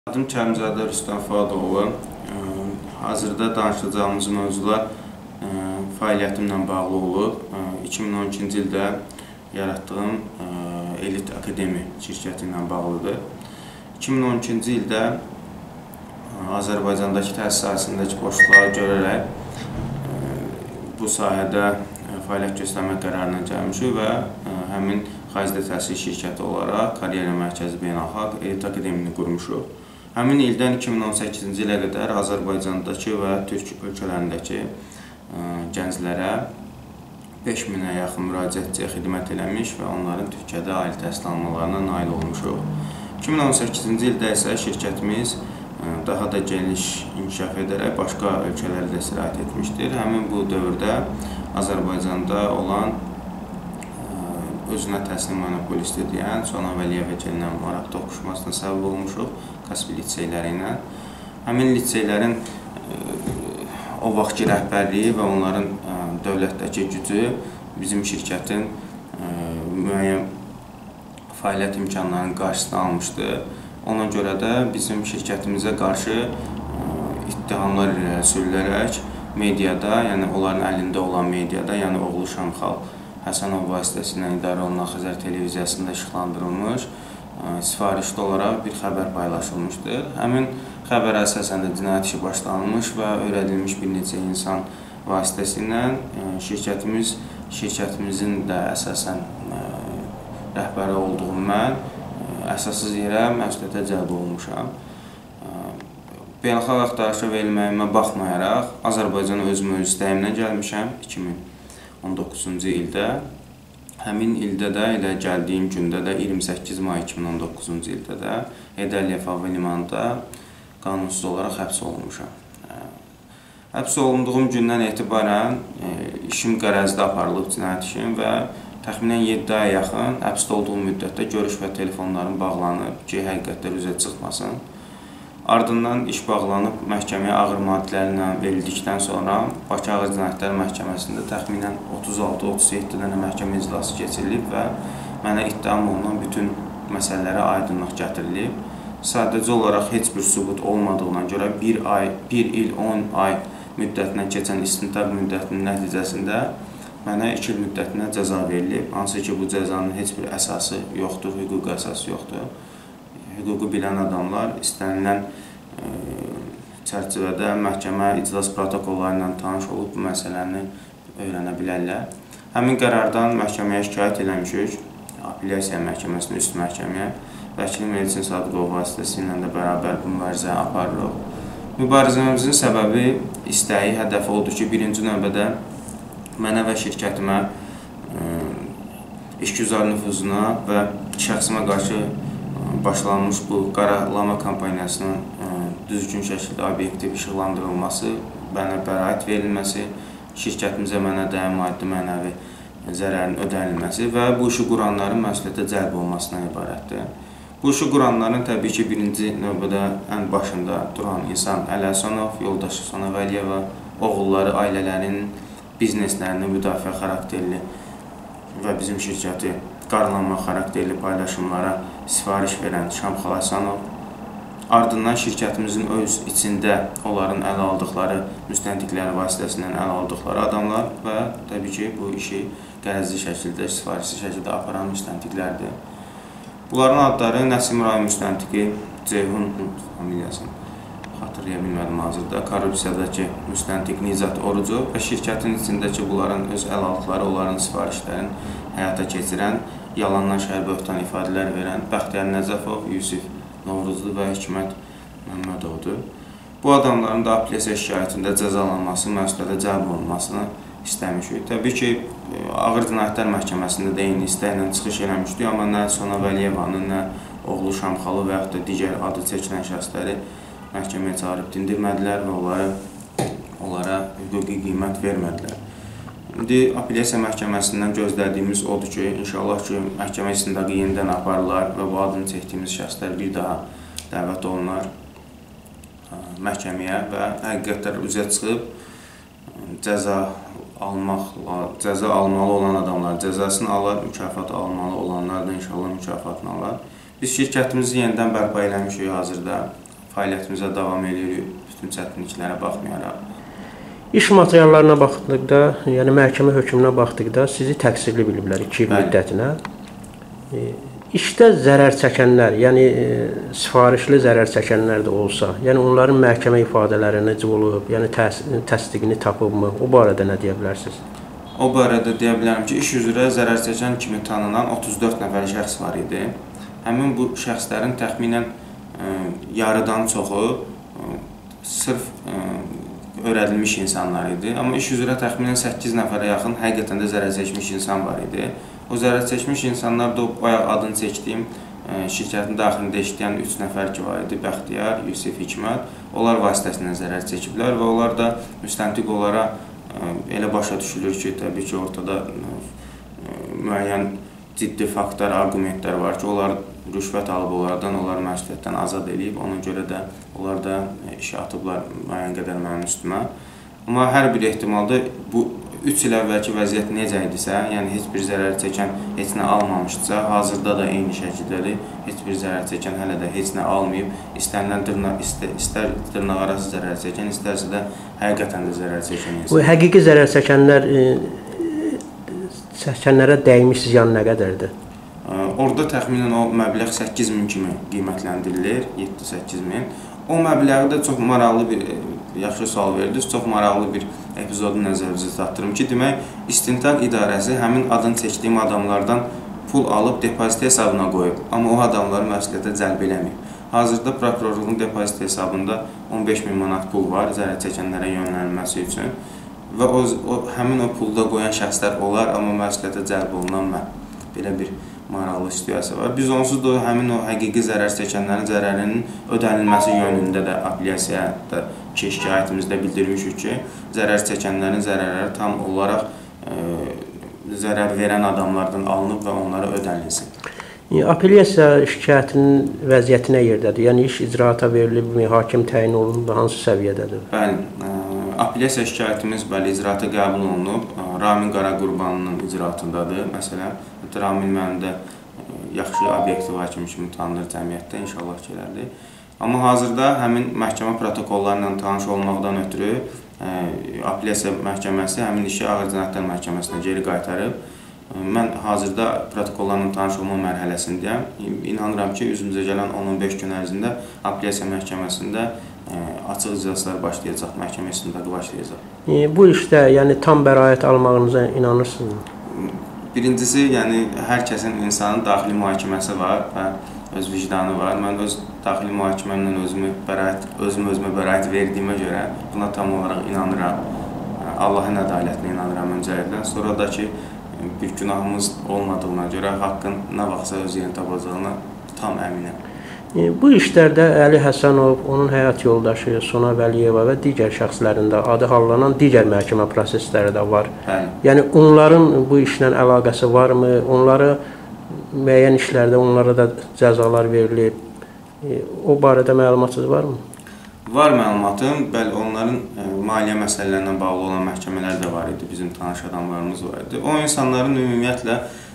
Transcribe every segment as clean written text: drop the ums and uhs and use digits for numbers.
Adım Kərimzadə Rüstəm Fuadoğlu. Hazırda danışacağımız mövzular fəaliyyətimlə bağlı olub. 2012-ci ildə yaratdığım Elit Akademi şirkəti ilə bağlıdır. 2012-ci ildə Azərbaycandakı təhsil sahəsindəki boşluqları görərək bu sahədə fəaliyyət göstərmək qərarına gəlmişik və həmin xaricdə təhsil şirkəti olaraq Karyera Mərkəzi Beynəlxalq Elit Akademini qurmuşuq. Həmin ildən 2018-ci ilə qədər Azərbaycandakı və Türk ölkələrindəki gənclərə 5000-ə yaxın müraciətçiyə xidmət eləmiş və onların Türkiyədə ali təhsil almalarına nail olmuşuq. 2018-ci ildə isə şirkətimiz daha da geniş inkişaf edərək başqa ölkələrdə sirayət etmişdir. Həmin bu dövrdə Azərbaycanda olan özünə təslim monopolisti deyən Sonav Əliyevə gəlinən maraq toqquşmasına səbəb olmuşuq Kaspi liseyləri ilə. Həmin liseylərin o vaxtki rəhbərliyi və onların dövlətdəki gücü bizim şirkətin müəyyən fəaliyyət imkanlarının qarşısını almışdı. Ona görə də bizim şirkətimizə qarşı ittihamlar irəli sürülərək mediada, yəni onların əlində olan mediada, yəni oğlu Şamxal Həsənov vasitəsilə idarə olunan Xəzər televiziyasında işıqlandırılmış, sifarişli olaraq bir xəbər paylaşılmışdır. Həmin xəbərə əsasən də cinayət işi başlanılmış və öyrədilmiş bir neçə insan vasitəsilə şirkətimizin də əsasən rəhbəri olduğum mən əsassız yerə məsuliyyətə cəlb olmuşam. Beynəlxalq axtarışa verilməyimə baxmayaraq, Azərbaycana özüm öz istəyimlə gəlmişəm 2019-cu ildə. Həmin ildə də, elə gəldiyim gündə də 28 may 2019-cu ildə də Heydər Əliyev hava limanında qanunsuz olaraq həbs olunmuşam. Həbs olunduğum gündən etibarən işim qərəzdə aparılıb, cinayət işim və təxminən 7 aya yaxın həbsdə olduğum müddətdə görüş və telefonlarım bağlanıb ki, həqiqətlər üzə çıxmasın. Ardından iş bağlanıb məhkəməyə ağır maddələrlə verildikdən sonra Bakı Ağır Cinayətlər Məhkəməsində təxminən 36-37 dənə məhkəmə iclası keçirilib və mənə ittiham olunan bütün məsələlərə aydınlıq gətirilib. Sadəcə olaraq heç bir sübut olmadığına görə 1 il 10 ay müddətinə keçən istintaq müddətinin nəticəsində mənə 2 il müddətinə cəza verilib. Hansı ki, bu cəzanın heç bir əsası yoxdur, hüquqi əsası yoxdur. Hüququ bilən adamlar istənilən çərçivədə məhkəmə iclas protokolları ilə tanış olub bu məsələni öyrənə bilərlər. Həmin qərardan məhkəməyə şikayət eləmişik, apellyasiya məhkəməsinə, üst məhkəməyə. Vəkilim Elçin Sadıqov vasitəsilə də bərabər bu mübarizəni aparırıq. Mübarizəmizin səbəbi, istəyi, hədəfi odur ki, birinci növbədə mənə və şirkətimə, işgüzar nüfuzuna və şəxsimə qarşı başlanmış bu qaralama kampaniyasının düzgün şəkildə obyektiv işıqlandırılması, mənə bəraət verilməsi, şirkətimizə mənə dəyən maddi mənəvi zərərin ödənilməsi və bu işi quranların məsuliyyətə cəlb olmasından ibarətdir. Bu işi quranların təbii ki, birinci növbədə ən başında duran insan Əli Həsənov, yoldaşı Sonav Əliyeva, oğulları, ailələrinin bizneslərini müdafiə xarakterli və bizim şirkəti qarlanma xarakterli paylaşımlara sifariş verən Şamxal Həsənov, ardından şirkətimizin öz içində onların ələ aldıqları, müstəntiqləri vasitəsilə ələ aldıqları adamlar və təbii ki, bu işi qərəzli şəkildə, sifarişli şəkildə aparan müstəntiqlərdir. Bunların adları Nəsim Rayon müstəntiqi Ceyhun familiyasını xatırlaya bilmədim hazırda, korrupsiyadakı müstəntiq Nicat Orucov və şirkətin içindəki bunların öz ələ aldıqları, onların sifarişlərini həyata keçirən, yalandan şəhər böhtan ifadələr verən Bəxtiyar Nəcəfov, Yusif Novruzlu və Hikmət Məmmədovdur. Bu adamların da apellyasiya şikayətində cəzalanması, məsuliyyətə cəlb olunmasını istəmişik. Təbii ki, Ağır Cinayətlər Məhkəməsində də eyni istəklə çıxış eləmişdik, amma nə Sonav Əliyevanın, nə oğlu Şamxalı və yaxud da digər adı çəkilən şəxsləri məhkəməyə çağırıb dindirmədilər və onlara hüquqi qiymət vermədilər. İndi apellyasiya məhkəməsindən gözlədiyimiz odur ki, inşallah ki, məhkəmə istintaqı yenidən aparırlar və bu adını çəkdiyimiz şəxslər bir daha dəvət olunar məhkəməyə və həqiqətlər üzə çıxıb cəza almalı olan adamlar cəzasını alır, mükafat almalı olanlar da inşallah mükafatını alır. Biz şirkətimizi yenidən bərpa eləmişik hazırda. fəaliyyətimizə davam edirik, bütün çətinliklərə baxmayaraq. İş materiallarına baxdıqda, yəni məhkəmə hökmünə baxdıqda sizi təqsirli biliblər 2 il müddətinə. İşdə zərər çəkənlər, yəni sifarişli zərər çəkənlər də olsa, yəni onların məhkəmə ifadələri necə olub, yəni təsdiqini tapıbmı? O barədə nə deyə bilərsiniz? O barədə deyə bilərəm ki, iş üzrə zərər çəkən kimi tanınan 34 nəfər şəxs var idi. Həmin bu şəxslərin təxminən yarıdan çoxu sırf öyrədilmiş insanlar idi. Amma iş üzrə təxminən 8 nəfərə yaxın həqiqətən də zərər çəkmiş insan var idi. O zərər çəkmiş insanlar da bayaq adını çəkdiyim şirkətin daxilində işləyən 3 nəfər ki var idi. Bəxtiyar, Yusif, Hikmət. Onlar vasitəsilə zərər çəkiblər və onlar da müstəntiq olaraq elə başa düşülür ki, təbii ki, ortada müəyyən ciddi faktlar, argumentlər var ki, onlar rüşvət alıb onları məsuliyyətdən azad edib. Ona görə də onlar da işə atıblar müəyyən qədər mənim üstümə. Amma hər bir ehtimalda bu 3 il əvvəlki vəziyyət necə idisə, yəni heç bir zərər çəkən heç nə almamışdısa, hazırda da eyni şəkildədir. Heç bir zərər çəkən hələ də heç nə almayıb. İstənilən istər dırnaqarası zərər çəkən, istərsə də həqiqətən də zərər çəkən insan. Bu həqiqi zərər çəkənlərə dəymiş ziyan nə qədərdir? Orada təxminən o məbləğ 8.000 kimi qiymətləndirilir, 7-8.000. O məbləği də çox maraqlı bir, yaxşı sual verdiniz, çox maraqlı bir epizodu nəzərinizə çatdırım ki, demək, İstintaq İdarəsi həmin adını çəkdiyim adamlardan pul alıb depozit hesabına qoyub, amma o adamları məsuliyyətə cəlb eləməyib. Hazırda prokurorluğun depozit hesabında 15.000 manat pul var zərər çəkənlərə yönlənilməsi üçün və həmin o pulda qoyan şəxslər olar, amma məsuliyyətə cəlb olunan mən. Belə bir maraqlı situasiya var. Biz onsuz da həmin o həqiqi zərər çəkənlərin zərərinin ödənilməsi yönündə də apellyasiyada şikayətimizdə bildirmişik ki, zərər çəkənlərin zərərləri tam olaraq zərər verən adamlardan alınıb və onlara ödənilsin. Apellyasiya şikayətinin vəziyyəti nə yerdədir? Yəni iş icraata verilibmi, hakim təyin olunub, hansı səviyyədədir? Bəli, apellyasiya şikayətimiz icraata qəbul olunub. Ramin Qaraqurbanının icraatındadır. Məsələn, Ramin mənim də yaxşı obyektiv hakim kimi tanınır cəmiyyətdə, inşallah ki, elədir. Amma hazırda həmin məhkəmə protokolları ilə tanış olmaqdan ötürü apellyasiya məhkəməsi həmin işi Ağır Cinayətlər Məhkəməsinə geri qaytarıb. Mən hazırda protokollarla tanış olma mərhələsindəyəm. İnanıram ki, üzümüzə gələn 10-15 gün ərzində apellyasiya məhkəməsində açıq iclaslar başlayacaq, məhkəmə istintaqı başlayacaq. Bu işdə yəni tam bəraət almağınıza inanırsınızmı? Birincisi, yəni hər kəsin insanın daxili mühakiməsi var və öz vicdanı var. Mən öz daxili mühakiməmlə özümə bəraət verdiyimə görə buna tam olaraq inanıram. Allahın ədalətinə inanıram öncəliklə. Sonra da ki, bir günahımız olmadığına görə haqqın nə vaxtsa öz yerini tapacağına tam əminəm. Bu işlərdə Əli Həsənov, onun həyat yoldaşı Sona Vəliyeva və digər şəxslərin də adı hallanan digər məhkəmə prosesləri də var. Bəli. Yəni onların bu işlə əlaqəsi varmı? Onlara müəyyən işlərdə onlara da cəzalar verilib. O barədə məlumatınız varmı? Var məlumatım. Bəli, onların maliyyə məsələlərinə bağlı olan məhkəmələr də var idi. Bizim tanış adamlarımız var idi. O insanların ümumiyyətlə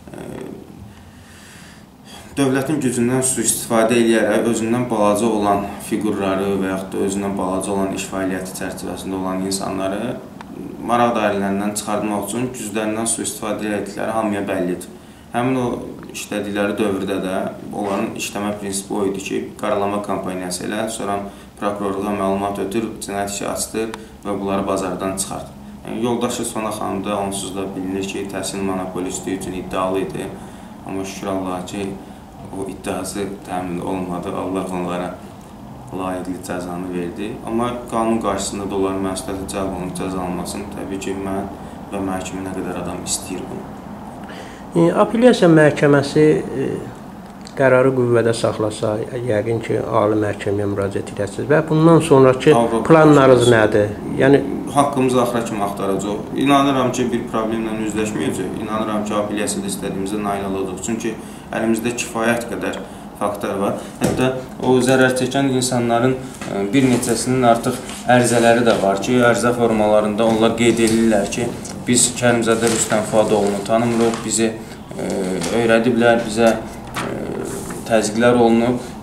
dövlətin gücündən sui-istifadə edərək özündən balaca olan fiqurları və yaxud da özündən balaca olan iş fəaliyyəti çərçivəsində olan insanları maraq dairələrindən çıxartmaq üçün güclərindən sui-istifadə etdikləri hamıya bəllidir. Həmin o işlədikləri dövrdə də onların işləmə prinsipi o idi ki, qaralama kampaniyası ilə sonra prokurorluğa məlumat ötür, cinayət işi açdır və bunları bazardan çıxart. Yəni, yoldaşı Sona xanım da onsuz da bilinir ki, təhsil monopolisti üçün iddialı idi. Amma şükür Allaha ki, o iddiası təmin olmadı. Allah onlara layiqli cəzanı verdi. Amma qanun qarşısında da onların məsuliyyətə cəlb olunub cəzalanmasını təbii ki, mən və məhkəmə nə qədər adam istəyir bunu. Apellyasiya məhkəməsi qərarı qüvvədə saxlasa, yəqin ki, ali məhkəməyə müraciət edəsiniz və bundan sonraki planlarınız nədir? Yəni haqqımızı axıra kimi axtaracaq. İnanıram ki, bir problemlə üzləşməyəcək. İnanıram ki, apellyasiyada istədiyimizə nail olacaq. Çünki əlimizdə kifayət qədər faktlar var. Hətta o zərər çəkən insanların bir neçəsinin artıq ərizələri də var ki, ərizə formalarında onlar qeyd edirlər ki, biz Kərimzadə Rüstəm Fuadoğlunu tanımırıq, bizi öyrədiblər, bizə təzyiqlər olunub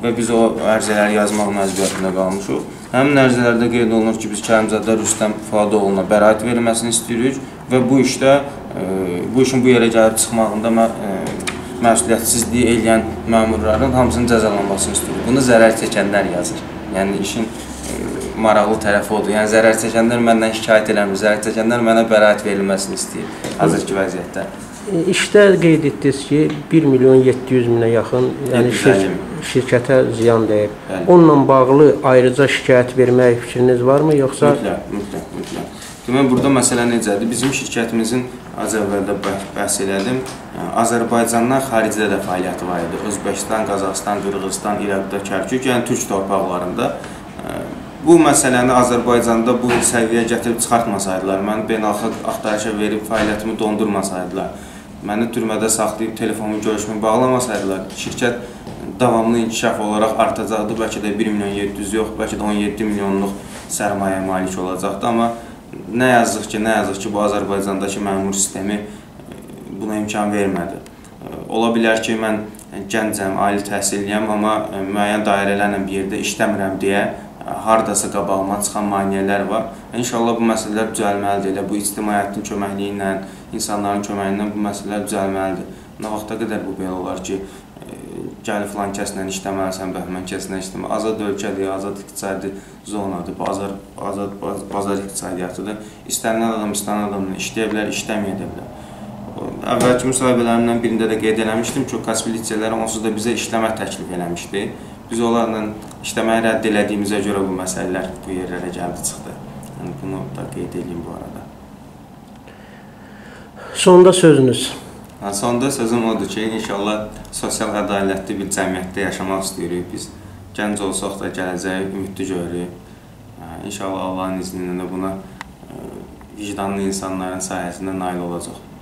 və biz o ərizələri yazmaq məcburiyyətində qalmışıq. Həmin ərizələrdə qeyd olunur ki, biz Kərimzadə Rüstəm Fuadoğlu'na bəraət verilməsini istəyirik və bu işin bu yerə gəlib çıxmağında məsuliyyətsizliyi eləyən məmurların hamısının cəzalanmasını istəyirik. Bunu zərər çəkənlər yazır. Yəni işin maraqlı tərəfi odur. Yəni zərər çəkənlər məndən şikayət eləmir, zərər çəkənlər mənə bəraət verilməsini istəyir hazırki vəziyyətdə. İşdə qeyd etdiniz ki, 1.700.000-ə yaxın şirkətə ziyan dəyib. Onunla bağlı ayrıca şikayət vermək fikriniz varmı, yoxsa? Mütləq. Demək, burada məsələ necədir? Bizim şirkətimizin az əvvəldə bəhs elədim. Azərbaycandan xaricdə də fəaliyyəti var idi. Özbəkistan, Qazaxıstan, Qırğızstan, İraqda, Kərkük, yəni Türk torpaqlarında. Bu məsələni Azərbaycanda bu səviyyəyə gətirib çıxartmasaydılar, məni beynəlxalq axtarışa verib fəaliyyətimi dondurmasaydılar, məni türmədə saxlayıb telefonumu görüşümü bağlamasaydılar, şirkət davamlı inkişaf olaraq artacaqdı. Bəlkə də 1.700.000 yox, bəlkə də 17 milyonluq sərmayə malik olacaqdı. Amma nə yazıq ki, bu Azərbaycandakı məmur sistemi buna imkan vermədi. Ola bilər ki, mən gəncəm, ali təhsilliyəm, amma müəyyən dairələrlə bir yerdə işləmirəm deyə hardasa qabağıma çıxan maneələr var. İnşallah bu məsələlər düzəlməlidir. Elə bu ictimaiyyətin köməkliyi ilə, insanların köməyi ilə bu məsələlər düzəlməlidir. Nə vaxta qədər bu belə olar ki, gəlib filan kəslə işləməlisən, bəhmən kəslə işləməlisən. Azad ölkədir, azad iqtisadi zonadır, bazar iqtisadiyyatıdır. İstənilən adamla işləyə bilər, işləməyə də bilər. Əvvəlki müsahibələrimdən birində də qeyd eləmişdim ki, Kaspi liseyləri onsuz da bizə işləmə təklif eləmişdi. Biz onlarla işləməyi rədd elədiyimizə görə bu məsələlər bu yerlərə gəldi çıxdı. Yəni, bunu da qeyd edeyim bu arada. Sonda sözünüz? Sonda sözüm odur ki, inşallah sosial ədalətli bir cəmiyyətdə yaşamaq istəyirik. Biz gənc olsaq da gələcəyi ümidli görürük. İnşallah Allahın izni ilə buna vicdanlı insanların sayəsində nail olacaq.